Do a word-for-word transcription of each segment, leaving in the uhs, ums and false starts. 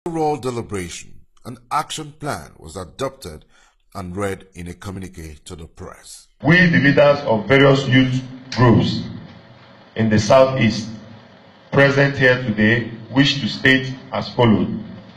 Overall deliberation, an action plan was adopted and read in a communique to the press. We, the leaders of various youth groups in the Southeast present here today, wish to state as follows: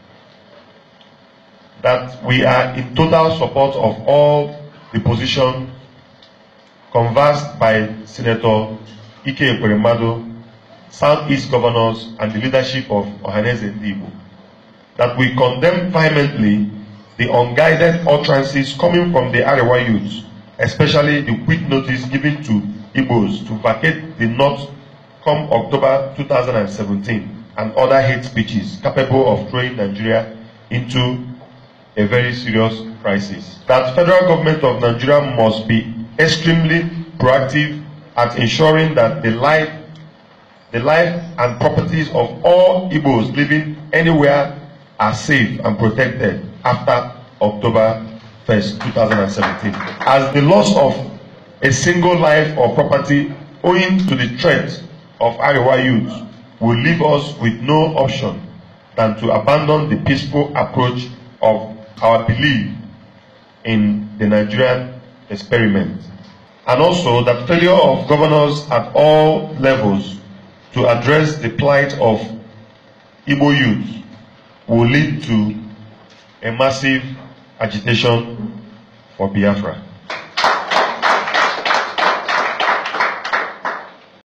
that we are in total support of all the positions conversed by Senator Ike Ekweremadu, Southeast governors, and the leadership of Ohaneze Ndigbo, that we condemn vehemently the unguided utterances coming from the Arewa youths, especially the quick notice given to Igbos to vacate the North come October two thousand seventeen, and other hate speeches capable of throwing Nigeria into a very serious crisis. That federal government of Nigeria must be extremely proactive at ensuring that the life, the life and properties of all Igbos living anywhere are safe and protected after October first, two thousand seventeen. As the loss of a single life or property owing to the threat of Arewa youth will leave us with no option than to abandon the peaceful approach of our belief in the Nigerian experiment. And also that failure of governors at all levels to address the plight of Igbo youth will lead to a massive agitation for Biafra.